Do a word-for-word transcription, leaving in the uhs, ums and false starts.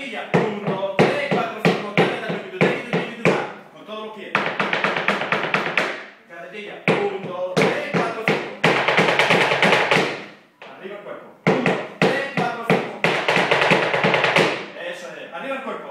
Carretilla. uno, dos, tres, cuatro, cinco, con todos los pies. Carretilla. uno, dos, tres, cuatro, cinco. Arriba el cuerpo. uno, dos, tres, cuatro, cinco. Eso es. Arriba el cuerpo.